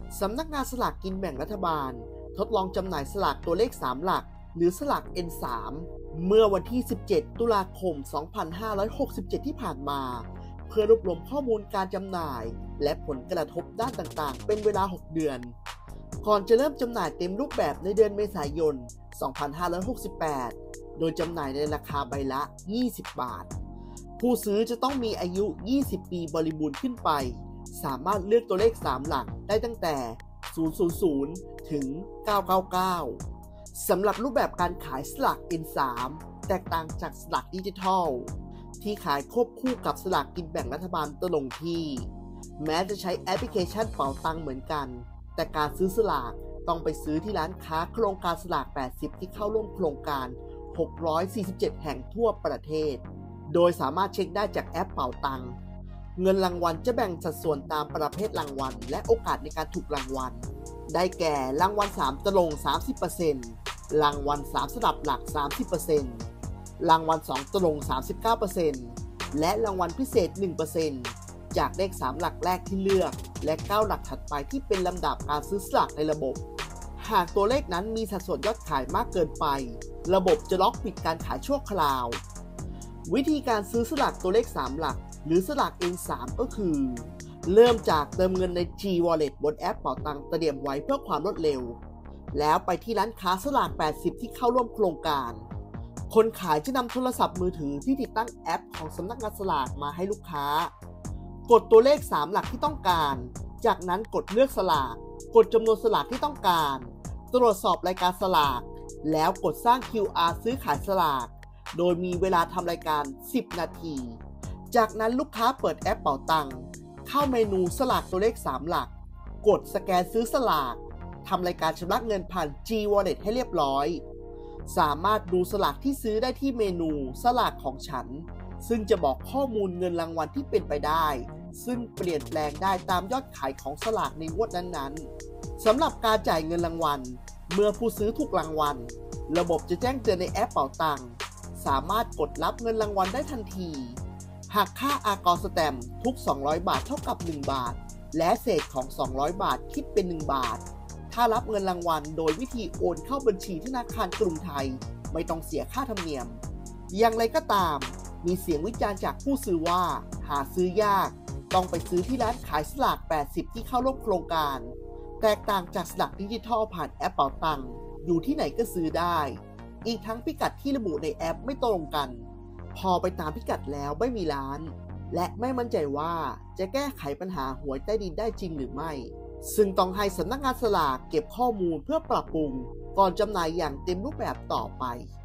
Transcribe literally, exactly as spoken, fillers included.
สำนักงานสลากกินแบ่งรัฐบาลทดลองจำหน่ายสลากตัวเลขสามหลักหรือสลาก เอ็น สาม เมื่อวันที่ สิบเจ็ด ตุลาคม สองพันห้าร้อยหกสิบเจ็ด ที่ผ่านมาเพื่อรวบรวมข้อมูลการจำหน่ายและผลกระทบด้านต่างๆเป็นเวลา หก เดือนก่อนจะเริ่มจำหน่ายเต็มรูปแบบในเดือนเมษายน สองพันห้าร้อยหกสิบแปด โดยจำหน่ายในราคาใบละ ยี่สิบบาทผู้ซื้อจะต้องมีอายุ ยี่สิบ ปีบริบูรณ์ขึ้นไปสามารถเลือกตัวเลขสามหลักได้ตั้งแต่ ศูนย์ ศูนย์ ศูนย์ ถึง เก้า เก้า เก้า สำหรับรูปแบบการขายสลาก เอ็น สาม แตกต่างจากสลากดิจิทัลที่ขายควบคู่กับสลากกินแบ่งรัฐบาลตรงที่แม้จะใช้แอปพลิเคชันเป๋าตังเหมือนกันแต่การซื้อสลากต้องไปซื้อที่ร้านค้าโครงการสลาก แปดสิบ ที่เข้าร่วมโครงการ หกร้อยสี่สิบเจ็ด แห่งทั่วประเทศโดยสามารถเช็คได้จากแอปเป๋าตังเงินรางวัลจะแบ่งสัดส่วนตามประเภทรางวัลและโอกาสในการถูกรางวัลได้แก่รางวัลสามตรง สามสิบเปอร์เซ็นต์ รางวัลสามสลับหลัก สามสิบเปอร์เซ็นต์ รางวัลสองตรง สามสิบเก้าเปอร์เซ็นต์ และรางวัลพิเศษ หนึ่งเปอร์เซ็นต์ จากเลขสามหลักแรกที่เลือกและเก้าหลักถัดไปที่เป็นลำดับการซื้อสลากในระบบหากตัวเลขนั้นมีสัดส่วนยอดขายมากเกินไประบบจะล็อกปิดการขายชั่วคราววิธีการซื้อสลากตัวเลขสามหลักหรือสลาก เอ็น สาม ก็คือเริ่มจากเติมเงินใน G-Wallet บนแอปเป๋าตังเตรียมไว้เพื่อความรวดเร็วแล้วไปที่ร้านค้าสลาก แปดสิบ ที่เข้าร่วมโครงการคนขายจะนำโทรศัพท์มือถือที่ติดตั้งแอปของสำนักงานสลากมาให้ลูกค้ากดตัวเลขสามหลักที่ต้องการจากนั้นกดเลือกสลากกดจำนวนสลากที่ต้องการตรวจสอบรายการสลากแล้วกดสร้าง คิว อาร์ ซื้อขายสลากโดยมีเวลาทำรายการ สิบ นาทีจากนั้นลูกค้าเปิดแอปเป๋าตังเข้าเมนูสลากตัวเลขสามหลักกดสแกนซื้อสลากทำรายการชำระเงินผ่าน G-Wallet ให้เรียบร้อยสามารถดูสลากที่ซื้อได้ที่เมนูสลากของฉันซึ่งจะบอกข้อมูลเงินรางวัลที่เป็นไปได้ซึ่งเปลี่ยนแปลงได้ตามยอดขายของสลากในงวดนั้นๆสำหรับการจ่ายเงินรางวัลเมื่อผู้ซื้อถูกรางวัลระบบจะแจ้งเตือนในแอปเป๋าตังสามารถกดรับเงินรางวัลได้ทันทีหากค่าอากรสแตมป์ทุกสองร้อยบาทเท่ากับหนึ่งบาทและเศษของสองร้อยบาทคิดเป็นหนึ่งบาทถ้ารับเงินรางวัลโดยวิธีโอนเข้าบัญชีธนาคารกรุงไทยไม่ต้องเสียค่าธรรมเนียมอย่างไรก็ตามมีเสียงวิจารณ์จากผู้ซื้อว่าหาซื้อยากต้องไปซื้อที่ร้านขายสลาก แปดสิบ ที่เข้าร่วมโครงการแตกต่างจากสลากดิจิทัลผ่านแอปเป๋าตังอยู่ที่ไหนก็ซื้อได้อีกทั้งพิกัดที่ระบุในแอปไม่ตรงกันพอไปตามพิกัดแล้วไม่มีร้านและไม่มั่นใจว่าจะแก้ไขปัญหาหวยใต้ดินได้จริงหรือไม่ซึ่งต้องให้สำนักงานสลากเก็บข้อมูลเพื่อปรับปรุงก่อนจำหน่ายอย่างเต็มรูปแบบต่อไป